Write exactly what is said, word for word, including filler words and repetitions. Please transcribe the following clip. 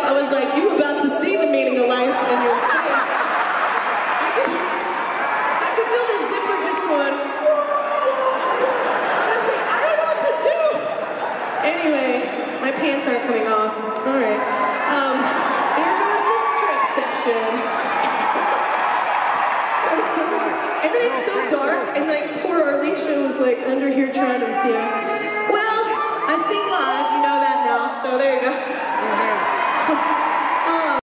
I was like, you about to see the meaning of life in your face. I could, I could feel the zipper just going, I was like, I don't know what to do. Anyway, my pants aren't coming off. All right. Um, there goes the strip section. And then it's so dark, and like poor Arlisha was like under here trying to, yeah.